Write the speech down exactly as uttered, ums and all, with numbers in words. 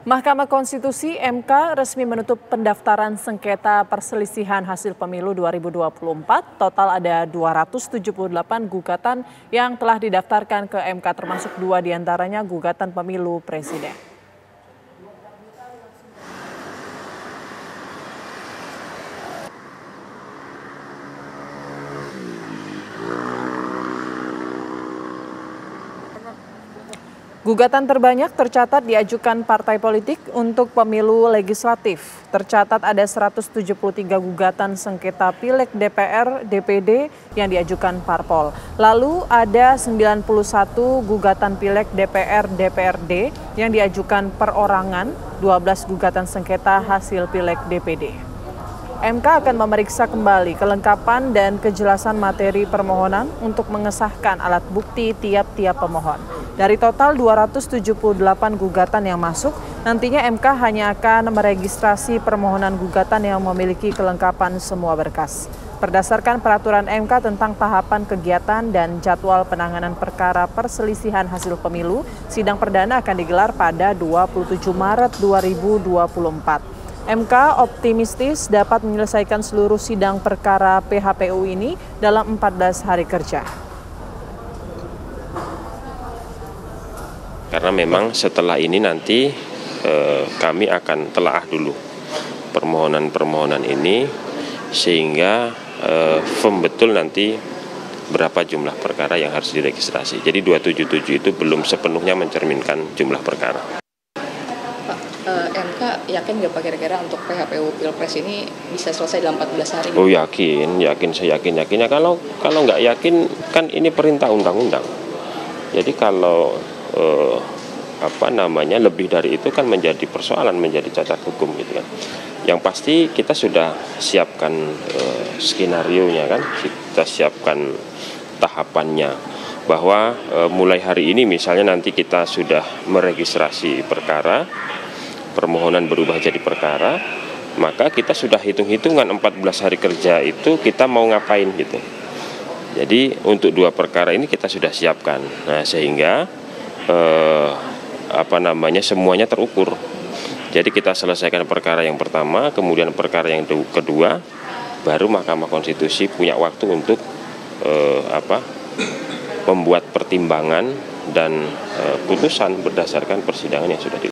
Mahkamah Konstitusi M K resmi menutup pendaftaran sengketa perselisihan hasil pemilu dua ribu dua puluh empat. Total ada dua ratus tujuh puluh delapan gugatan yang telah didaftarkan ke M K, termasuk dua diantaranya gugatan pemilu presiden. Gugatan terbanyak tercatat diajukan partai politik untuk pemilu legislatif. Tercatat ada seratus tujuh puluh tiga gugatan sengketa Pileg D P R D P D yang diajukan parpol. Lalu ada sembilan puluh satu gugatan Pileg D P R D P R D yang diajukan perorangan, dua belas gugatan sengketa hasil Pileg D P D. M K akan memeriksa kembali kelengkapan dan kejelasan materi permohonan untuk mengesahkan alat bukti tiap-tiap pemohon. Dari total dua ratus tujuh puluh delapan gugatan yang masuk, nantinya M K hanya akan meregistrasi permohonan gugatan yang memiliki kelengkapan semua berkas. Berdasarkan peraturan M K tentang tahapan kegiatan dan jadwal penanganan perkara perselisihan hasil pemilu, sidang perdana akan digelar pada dua puluh tujuh Maret dua ribu dua puluh empat. M K optimistis dapat menyelesaikan seluruh sidang perkara P H P U ini dalam empat belas hari kerja. Karena memang setelah ini nanti eh, kami akan telaah dulu permohonan-permohonan ini sehingga eh, firm betul nanti berapa jumlah perkara yang harus diregistrasi. Jadi dua ratus tujuh puluh tujuh itu belum sepenuhnya mencerminkan jumlah perkara. Pak, eh, M K yakin nggak Pak kira-kira untuk P H P U Pilpres ini bisa selesai dalam empat belas hari? Oh yakin, yakin saya yakin yakin ya kalau kalau nggak yakin kan ini perintah undang-undang. Jadi kalau Eh, apa namanya lebih dari itu kan menjadi persoalan, menjadi cacat hukum gitu kan. Yang pasti kita sudah siapkan eh, skenario-nya kan, kita siapkan tahapannya bahwa eh, mulai hari ini misalnya nanti kita sudah meregistrasi perkara, permohonan berubah jadi perkara, maka kita sudah hitung-hitungan empat belas hari kerja itu kita mau ngapain gitu. Jadi untuk dua perkara ini kita sudah siapkan. Nah sehingga Eh, apa namanya semuanya terukur. Jadi kita selesaikan perkara yang pertama, kemudian perkara yang kedua, baru Mahkamah Konstitusi punya waktu untuk eh, apa membuat pertimbangan dan eh, putusan berdasarkan persidangan yang sudah dilakukan.